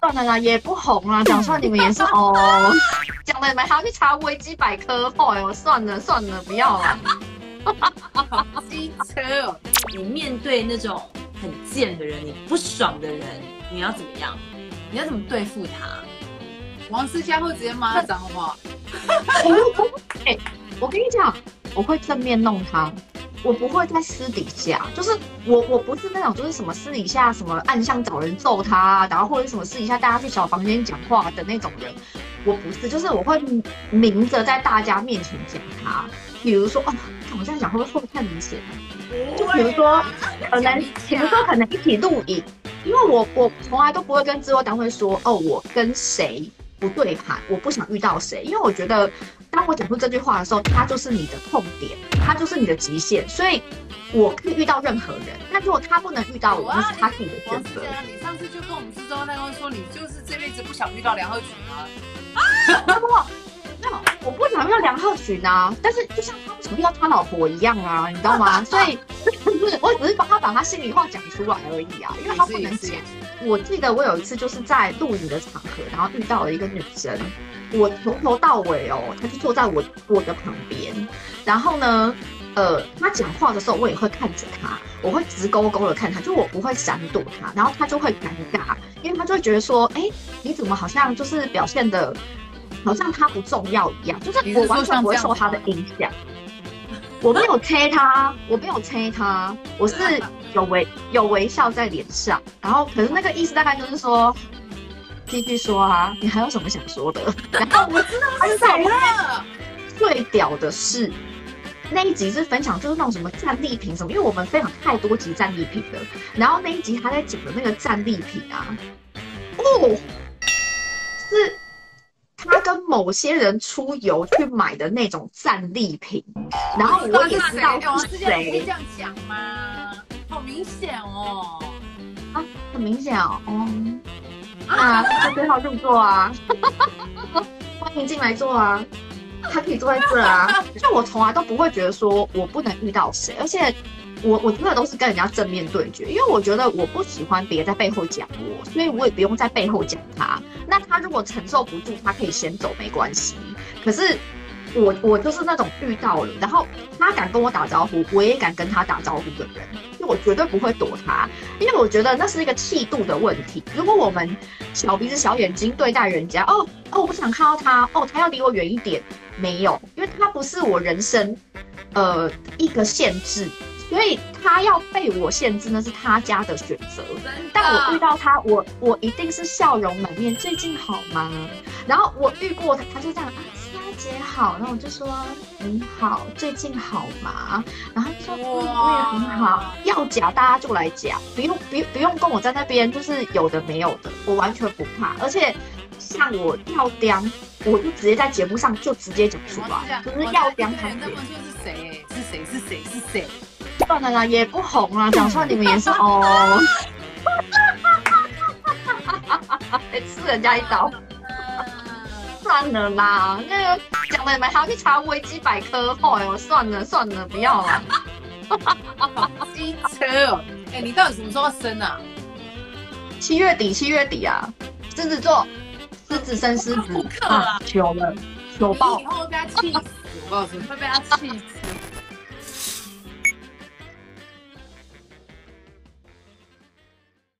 算了啦，也不红啦，讲出来你们也是哦，讲了你们还要去查维基百科，哎呦，算了算了，不要了。 好机车哦！你面对那种很贱的人，你不爽的人，你要怎么样？你要怎么对付他？ 王思佳会直接骂他脏话。 哎，我跟你讲，我会正面弄他，我不会在私底下，就是我不是那种就是什么私底下什么暗箱找人揍他，然后或者什么私底下大家去小房间讲话的那种人，我不是，就是我会明着在大家面前讲他，比如说哦，我这样讲会不会太明显了？就比如说可能一起录影，因为我从来都不会跟制作单位说哦，我跟谁不对盘，我不想遇到谁，因为我觉得当我讲出这句话的时候，他就是你的痛点，他就是你的极限，所以我可以遇到任何人，但如果他不能遇到我，那是他自己的选择。 你上次就跟我们制作单位说，你就是这辈子不想遇到梁鹤群啊。 那我不想遇到梁鹤群啊，但是就像他不想遇到他老婆一样啊，你知道吗？所以我只是帮他把他心里话讲出来而已啊，因为他不能讲。我记得我有一次就是在录影的场合，然后遇到了一个女生，我从头到尾哦，她就坐在我的旁边，然后呢，她讲话的时候我也会看着她，我会直勾勾的看她，就我不会闪躲她，然后她就会尴尬，因为她就会觉得说，哎，你怎么好像就是表现的，好像她不重要一样，就是我完全不会受她的影响。我没有催他，我是有微笑在脸上，然后可是那个意思大概就是说，继续说啊，你还有什么想说的？然后我知道他是谁了。 最屌的是那一集是分享就是那种什么战利品什么，因为我们分享太多集战利品了，然后那一集他在讲的那个战利品啊，哦，是他跟某些人出游去买的那种战利品，然后我也知道是谁。 可以这样讲吗？好明显哦。 啊，很明显哦。啊，他最好入座啊，欢迎进来坐啊，他可以坐在这啊。就我从来都不会觉得说我不能遇到谁，而且我真的都是跟人家正面对决，因为我觉得我不喜欢别人在背后讲我，所以我也不用在背后讲他。那他如果承受不住，他可以先走没关系。可是我就是那种遇到了，然后他敢跟我打招呼，我也敢跟他打招呼的人，就我绝对不会躲他，因为我觉得那是一个气度的问题。如果我们小鼻子小眼睛对待人家，哦，我不想看到他，哦，他要离我远一点，没有，因为他不是我人生一个限制。所以他要被我限制，那是他家的选择。但我遇到他，我一定是笑容满面。最近好吗？然后我遇过他，他就这样，思佳姐好。然后我就说你好，最近好吗？然后他就说我也很好。要假大家就来假，不用跟我在那边就是有的没有的，我完全不怕。而且像我要刁，我就直接在节目上就直接讲出来，就是要刁他。 那么就是谁？是谁？ 算了啦，也不红啦，讲出来你们也是哦，吃人家一刀。算了啦，那个讲了你们还要去查维基百科，哎呦，算了，不要了。 机车哦，哎，你到底什么时候要生啊 ？7月底啊，狮子座，狮子生狮子啊，糗了，糗爆！ 以后会被他气死，我告诉你，会被他气死。